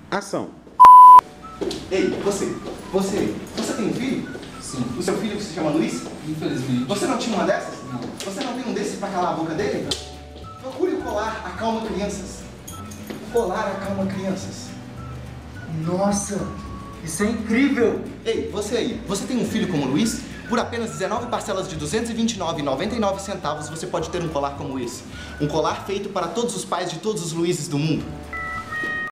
Ação. Ei, você tem um filho? Sim. O seu filho se chama Luiz? Infelizmente. Você não tinha uma dessas? Não. Você não tem um desses pra calar a boca dele? Procure o colar Acalma Crianças. O colar Acalma Crianças. Nossa, isso é incrível! Ei, você aí, você tem um filho como o Luiz? Por apenas 19 parcelas de R$ 229,99 você pode ter um colar como esse. Um colar feito para todos os pais de todos os Luizes do mundo.